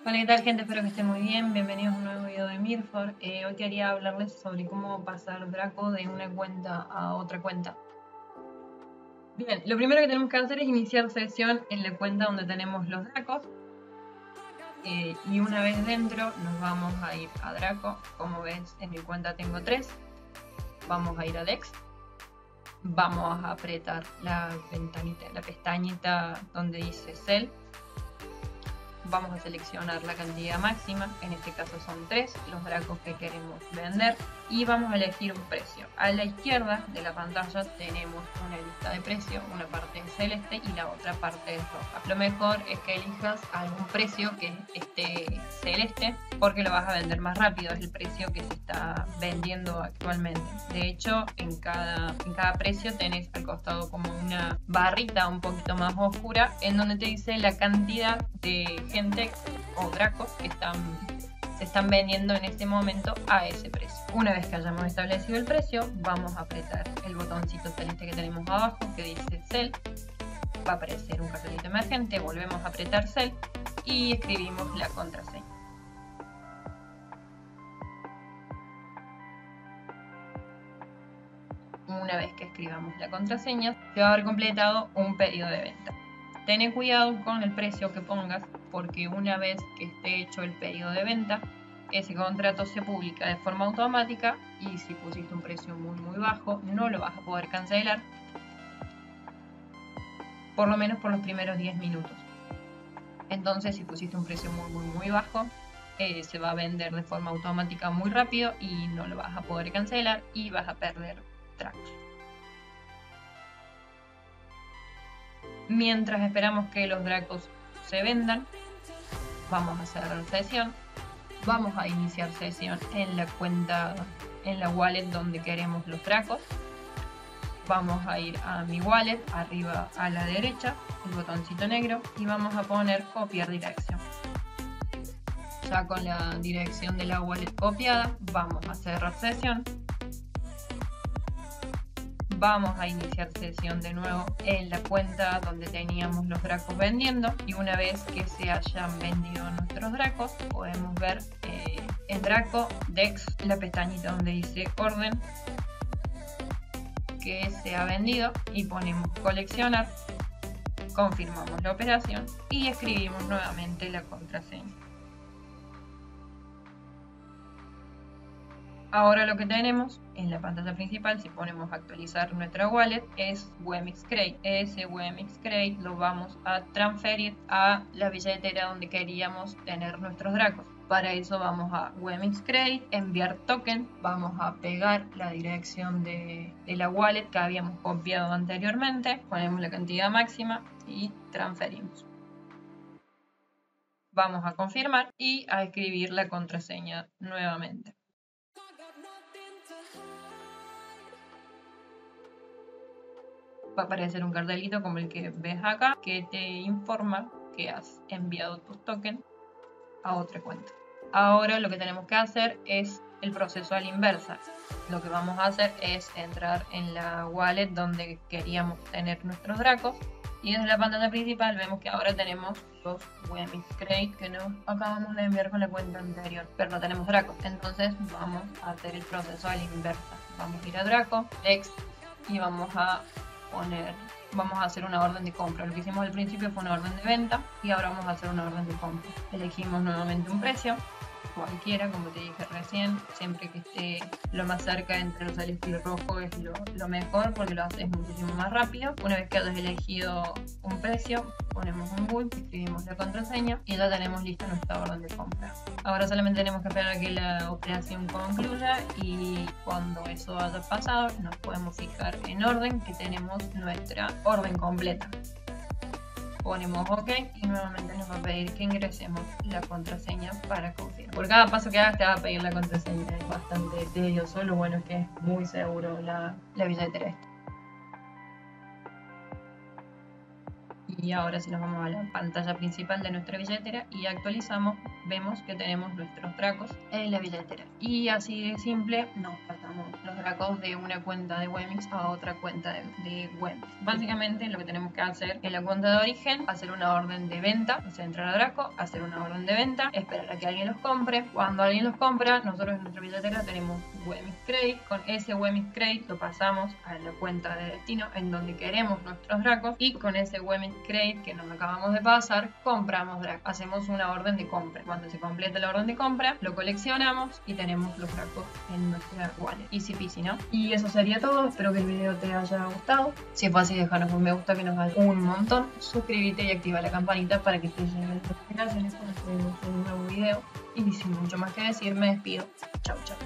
Hola, ¿qué tal, gente? Espero que estén muy bien. Bienvenidos a un nuevo video de Mirfor. Hoy quería hablarles sobre cómo pasar Draco de una cuenta a otra cuenta. Bien, lo primero que tenemos que hacer es iniciar sesión en la cuenta donde tenemos los Dracos. Y una vez dentro nos vamos a ir a Draco. Como ves, en mi cuenta tengo 3. Vamos a ir a Dex. Vamos a apretar la ventanita, la pestañita donde dice Cell. Vamos a seleccionar la cantidad máxima, en este caso son 3 los dracos que queremos vender, y vamos a elegir un precio. A la izquierda de la pantalla tenemos una lista de precios, una parte es celeste y la otra parte es roja. Lo mejor es que elijas algún precio que esté celeste porque lo vas a vender más rápido, es el precio que se está vendiendo actualmente. De hecho, en cada precio tenés al costado como una barrita un poquito más oscura en donde te dice la cantidad de gente o dracos que se están vendiendo en este momento a ese precio. Una vez que hayamos establecido el precio, vamos a apretar el botoncito celeste que tenemos abajo que dice Sell. Va a aparecer un cartelito emergente, volvemos a apretar Sell y escribimos la contraseña. Una vez que escribamos la contraseña, se va a haber completado un pedido de venta. Ten cuidado con el precio que pongas, porque una vez que esté hecho el pedido de venta, ese contrato se publica de forma automática y si pusiste un precio muy bajo, no lo vas a poder cancelar, por lo menos por los primeros 10 minutos. Entonces, si pusiste un precio muy bajo, se va a vender de forma automática muy rápido y no lo vas a poder cancelar y vas a perder dracos. Mientras esperamos que los dracos se vendan, vamos a cerrar sesión. Vamos a iniciar sesión en la cuenta, en la wallet donde queremos los dracos. Vamos a ir a mi wallet, arriba a la derecha, el botoncito negro, y vamos a poner copiar dirección. Ya con la dirección de la wallet copiada, vamos a cerrar sesión. Vamos a iniciar sesión de nuevo en la cuenta donde teníamos los dracos vendiendo, y una vez que se hayan vendido nuestros dracos podemos ver el draco Dex, la pestañita donde dice orden, que se ha vendido, y ponemos coleccionar, confirmamos la operación y escribimos nuevamente la contraseña. Ahora lo que tenemos en la pantalla principal, si ponemos actualizar nuestra wallet, es Wemix Crate. Ese Wemix Crate lo vamos a transferir a la billetera donde queríamos tener nuestros dracos. Para eso vamos a Wemix Crate, enviar token, vamos a pegar la dirección de la wallet que habíamos copiado anteriormente, ponemos la cantidad máxima y transferimos. Vamos a confirmar y a escribir la contraseña nuevamente. Va a aparecer un cartelito como el que ves acá que te informa que has enviado tus tokens a otra cuenta. Ahora lo que tenemos que hacer es el proceso a la inversa. Lo que vamos a hacer es entrar en la wallet donde queríamos tener nuestros dracos, y desde la pantalla principal vemos que ahora tenemos los Wemix Crate que nos acabamos de enviar con la cuenta anterior, pero no tenemos dracos. Entonces vamos a hacer el proceso a la inversa. Vamos a ir a Draco, X, y vamos a hacer una orden de compra. Lo que hicimos al principio fue una orden de venta y ahora vamos a hacer una orden de compra. Elegimos nuevamente un precio, cualquiera, como te dije recién, siempre que esté lo más cerca entre el celeste y el rojo es lo mejor, porque lo haces muchísimo más rápido. Una vez que hayas elegido un precio, ponemos un book, escribimos la contraseña y ya tenemos lista nuestra orden de compra. Ahora solamente tenemos que esperar a que la operación concluya, y cuando eso haya pasado nos podemos fijar en orden que tenemos nuestra orden completa. Ponemos OK y nuevamente nos va a pedir que ingresemos la contraseña para confirmar. Por cada paso que hagas te va a pedir la contraseña, es bastante tedioso, lo bueno es que es muy seguro la billetera esta. Y ahora si nos vamos a la pantalla principal de nuestra billetera y actualizamos, vemos que tenemos nuestros Dracos en la billetera. Y así de simple nos pasamos los Dracos de una cuenta de Wemix a otra cuenta de Wemix. Básicamente lo que tenemos que hacer en la cuenta de origen, hacer una orden de venta, o sea, entrar a Draco, hacer una orden de venta, esperar a que alguien los compre. Cuando alguien los compra, nosotros en nuestra billetera tenemos Wemix Credit. Con ese Wemix Credit lo pasamos a la cuenta de destino en donde queremos nuestros Dracos, y con ese Wemix Credit que nos acabamos de pasar, compramos Dracos. Hacemos una orden de compra. Cuando se complete la orden de compra, lo coleccionamos y tenemos los Dracos en nuestra wallet. Easy peasy, ¿no? Y eso sería todo. Espero que el video te haya gustado. Si fue así, déjanos un me gusta que nos ayuda un montón. Suscríbete y activa la campanita para que te lleguen las notificaciones cuando subimos un nuevo video. Y sin mucho más que decir, me despido. Chau, chau.